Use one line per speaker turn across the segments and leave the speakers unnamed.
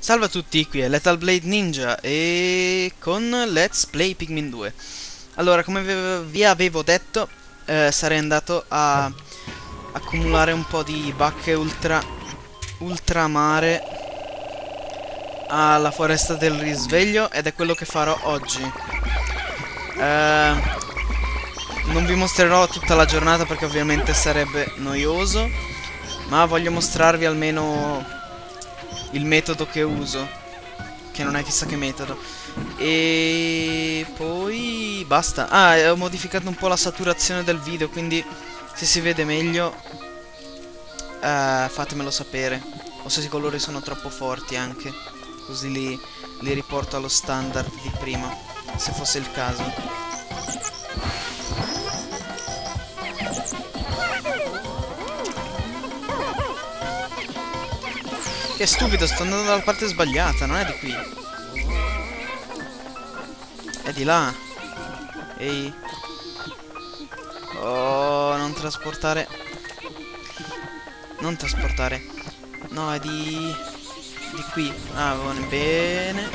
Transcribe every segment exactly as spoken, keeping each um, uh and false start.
Salve a tutti, qui è Lethal Blade Ninja e con Let's Play Pikmin due. Allora, come ve- vi avevo detto, eh, sarei andato a accumulare un po' di bacche ultra ultramare alla foresta del risveglio ed è quello che farò oggi. Eh, non vi mostrerò tutta la giornata perché ovviamente sarebbe noioso, ma voglio mostrarvi almeno il metodo che uso, che non è chissà che metodo. E poi basta. Ah, e ho modificato un po' la saturazione del video, quindi se si vede meglio eh, fatemelo sapere, o se i colori sono troppo forti anche, così li, li riporto allo standard di prima, se fosse il caso. Che stupido, sto andando dalla parte sbagliata, non è di qui. È di là. Ehi. Oh, non trasportare. Non trasportare. No, è di... di qui. Ah, buono, bene.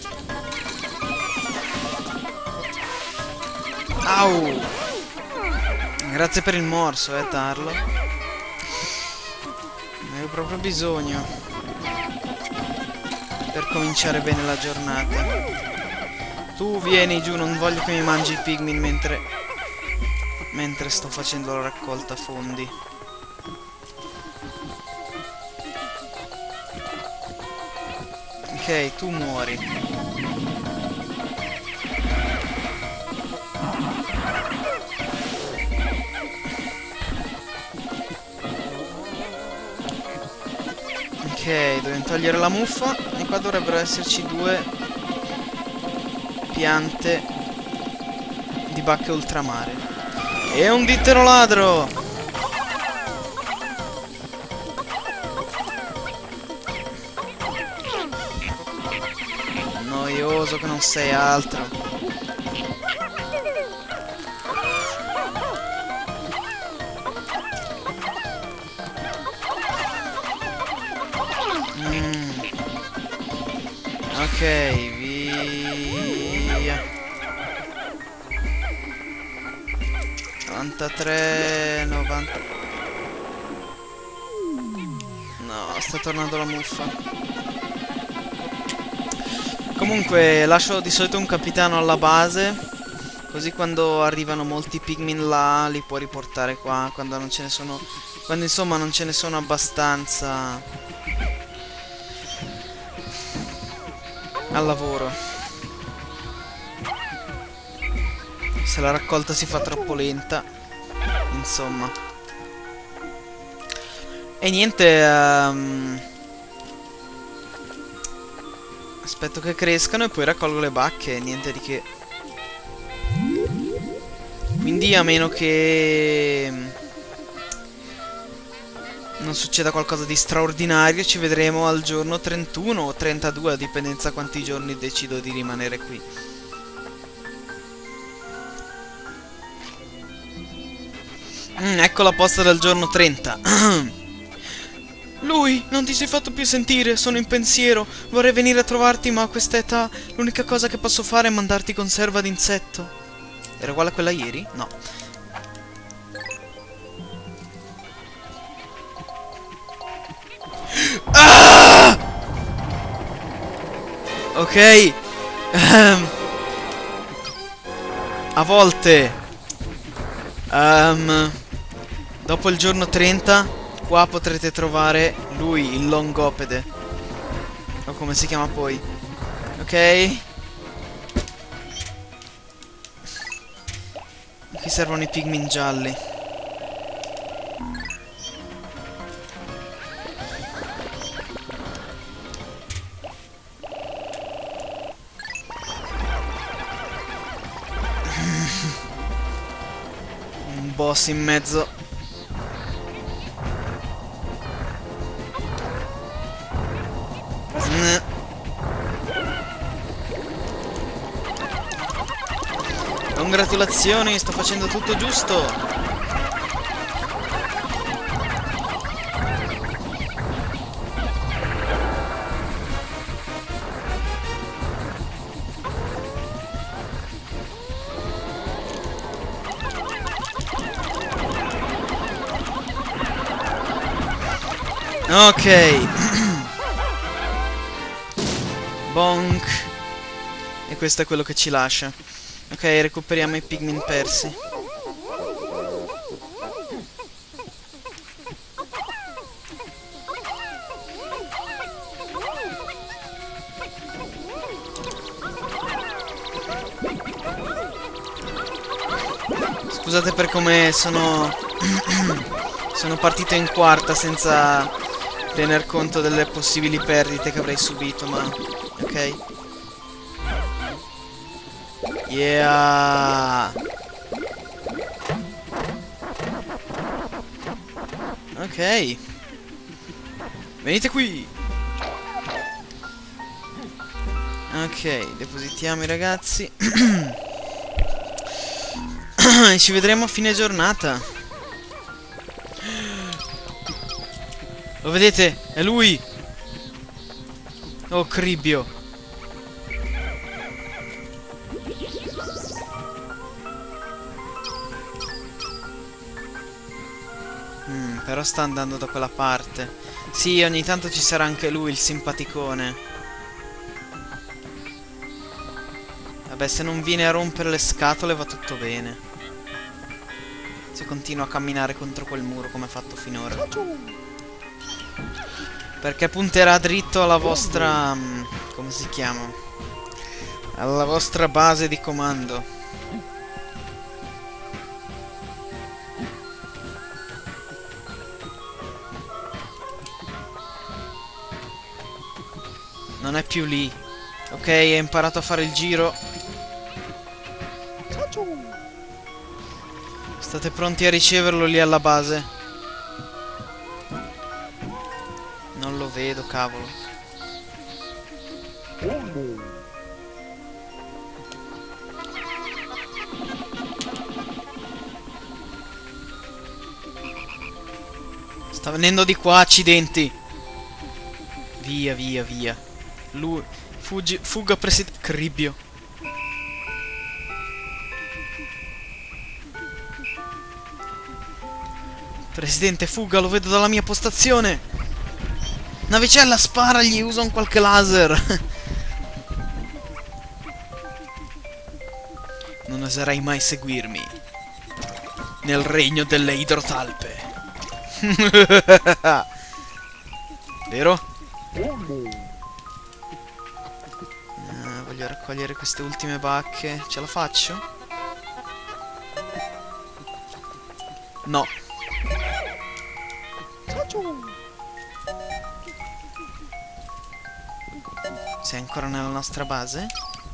Au! Grazie per il morso, eh, Tarlo. Ne avevo proprio bisogno per cominciare bene la giornata. Tu vieni giù, non voglio che mi mangi i Pikmin mentre mentre sto facendo la raccolta fondi. Ok, tu muori. Ok, dobbiamo togliere la muffa e qua dovrebbero esserci due piante di bacche ultramare. E un dittero ladro! Noioso che non sei altro. Ok, via. novantatré, novanta. No, sta tornando la muffa. Comunque, lascio di solito un capitano alla base, così quando arrivano molti Pikmin là li può riportare qua, quando non ce ne sono, quando insomma non ce ne sono abbastanza al lavoro. Se la raccolta si fa troppo lenta, insomma. E niente, um, aspetto che crescano e poi raccolgo le bacche, niente di che. Quindi a meno che non succeda qualcosa di straordinario, ci vedremo al giorno trentuno o trentadue, a dipendenza quanti giorni decido di rimanere qui. Mm, ecco la posta del giorno trenta. Lui, non ti sei fatto più sentire, sono in pensiero. Vorrei venire a trovarti, ma a quest'età l'unica cosa che posso fare è mandarti conserva d'insetto. Era uguale a quella ieri? No. Ah! Ok. Um, a volte um, dopo il giorno trenta qua potrete trovare lui, il Longopede, o come si chiama poi. Ok. Qui servono i Pikmin gialli. Un boss in mezzo. Mm. Congratulazioni, sto facendo tutto giusto. Ok. Bonk. E questo è quello che ci lascia. Ok, recuperiamo i pigmin persi. Scusate per come sono sono partito in quarta senza tener conto delle possibili perdite che avrei subito, ma ok. Yeah. Ok. Venite qui. Ok, depositiamo i ragazzi. Ci vedremo a fine giornata. Lo vedete? È lui. Oh, Cribbio. Mm, però sta andando da quella parte. Sì, ogni tanto ci sarà anche lui, il simpaticone. Vabbè, se non viene a rompere le scatole va tutto bene. Se continua a camminare contro quel muro come ha fatto finora. Perché punterà dritto alla vostra... come si chiama? Alla vostra base di comando. Non è più lì. Ok, ha imparato a fare il giro. State pronti a riceverlo lì alla base? Non lo vedo, cavolo. Sta venendo di qua, accidenti. Via, via, via. Lui... Fuggi... Fuga, presidente... Cribbio. Presidente, fuga, lo vedo dalla mia postazione. Navicella, sparagli, usa un qualche laser. Non oserai mai seguirmi nel regno delle idrotalpe. Vero? Ah, voglio raccogliere queste ultime bacche. Ce la faccio? No. Sei ancora nella nostra base?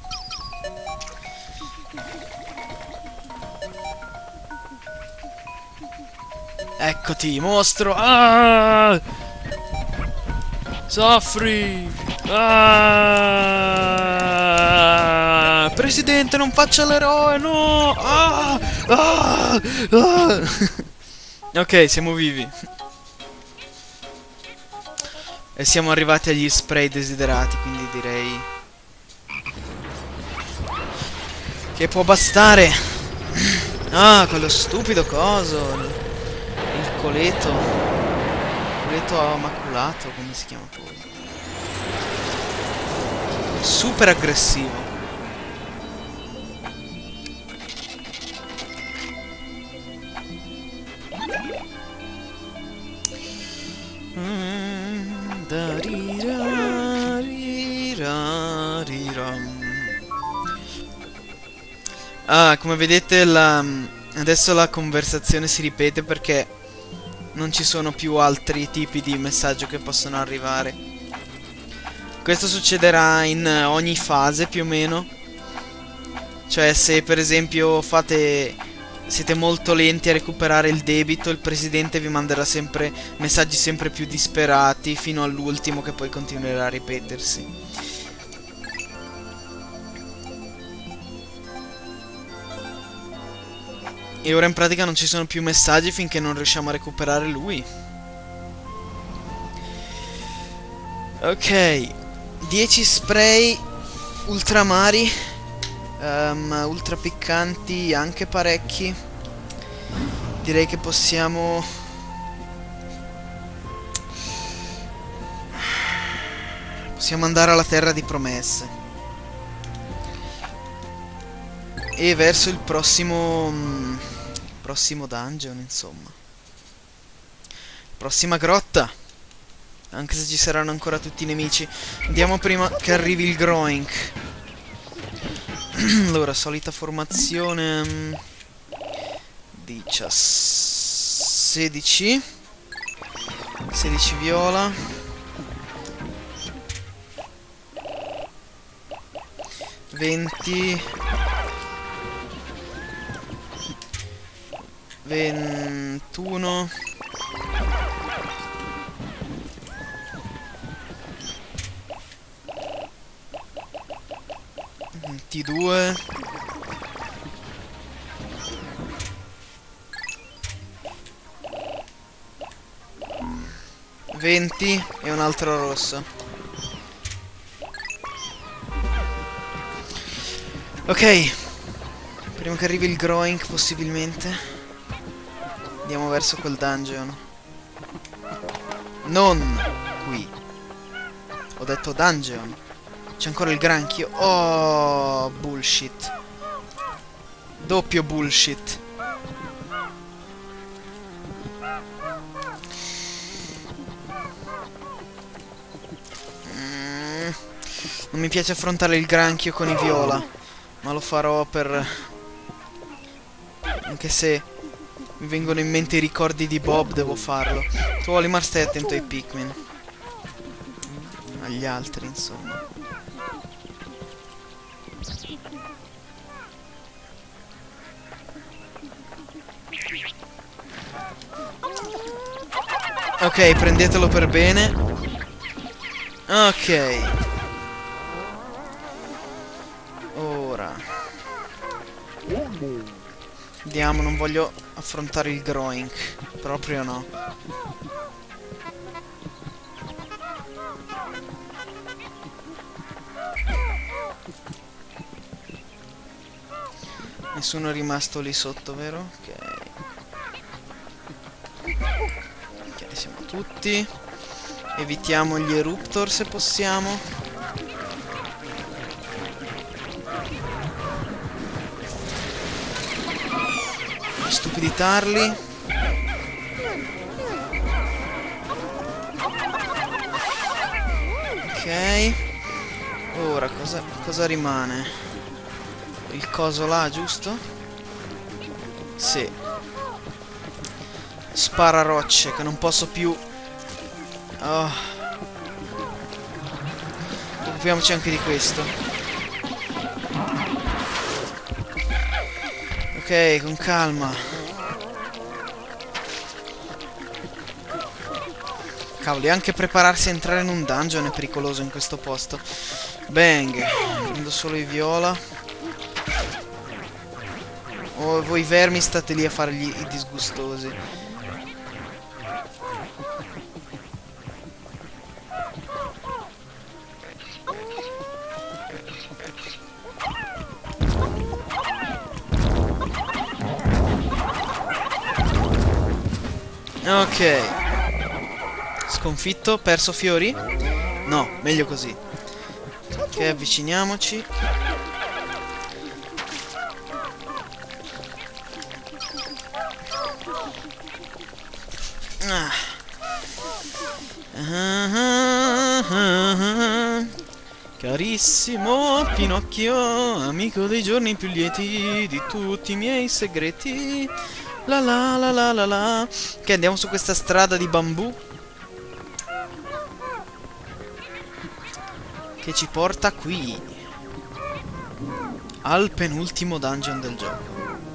Eccoti, mostro! Ah! Soffri! Ah! Presidente, non faccia l'eroe, no! Ah! Ah! Ah! Ok, siamo vivi. E siamo arrivati agli spray desiderati, quindi direi che può bastare. Ah, quello stupido coso. Il coleto. Il coleto maculato, come si chiama poi? Super aggressivo. Ah, come vedete la... adesso la conversazione si ripete perché non ci sono più altri tipi di messaggio che possono arrivare. Questo succederà in ogni fase più o meno. Cioè, se per esempio fate... siete molto lenti a recuperare il debito, il presidente vi manderà sempre messaggi sempre più disperati fino all'ultimo, che poi continuerà a ripetersi. E ora in pratica non ci sono più messaggi finché non riusciamo a recuperare lui. Ok, dieci spray ultramari, um, ultra piccanti anche parecchi. Direi che possiamo Possiamo andare alla terra di promesse. E verso il prossimo... Mh, prossimo dungeon, insomma. Prossima grotta. Anche se ci saranno ancora tutti i nemici. Andiamo prima che arrivi il Groink. Allora, solita formazione. sedici. sedici viola. venti. ventuno. ventidue. venti e un altro rosso. Ok. Prima che arrivi il Groink, possibilmente. Andiamo verso quel dungeon. Non qui. Ho detto dungeon. C'è ancora il granchio. Oh, bullshit. Doppio bullshit. Mm. Non mi piace affrontare il granchio con i viola, ma lo farò per... Anche se mi vengono in mente i ricordi di Bob, devo farlo. Tu, Olimar, stai attento ai Pikmin. Agli altri, insomma. Ok, prendetelo per bene. Ok. Ora andiamo, non voglio affrontare il Groink. Proprio no. Nessuno è rimasto lì sotto, vero? Ok. Ok, siamo tutti. Evitiamo gli Eruptor se possiamo. Stupiditarli. Ok. Ora cosa, cosa rimane? Il coso là, giusto? Sì. Spara rocce che non posso più. Oh. Occupiamoci anche di questo. Ok, con calma. Cavoli, anche prepararsi a entrare in un dungeon è pericoloso in questo posto. Bang. Prendo solo i viola. Oh, voi vermi state lì a fargli i disgustosi. Ok. Sconfitto, perso fiori? No, meglio così. Ok, avviciniamoci. Ah. Ah, ah, ah, ah. Carissimo Pinocchio, amico dei giorni più lieti di tutti i miei segreti. La la la la la la. Ok, andiamo su questa strada di bambù che ci porta qui al penultimo dungeon del gioco.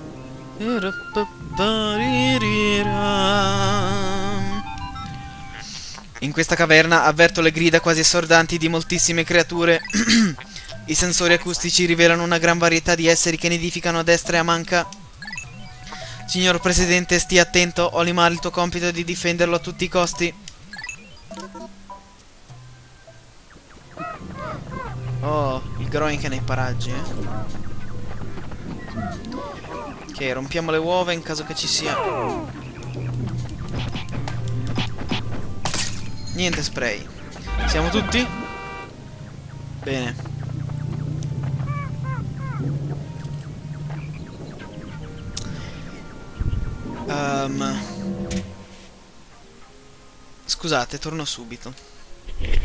In questa caverna avverto le grida quasi assordanti di moltissime creature. I sensori acustici rivelano una gran varietà di esseri che nidificano a destra e a manca. Signor Presidente, stia attento. Olimar, il tuo compito è di difenderlo a tutti i costi. Oh, il Groink è nei paraggi, eh. Ok, rompiamo le uova in caso che ci sia. Niente spray. Siamo tutti? Bene. Um, scusate, torno subito.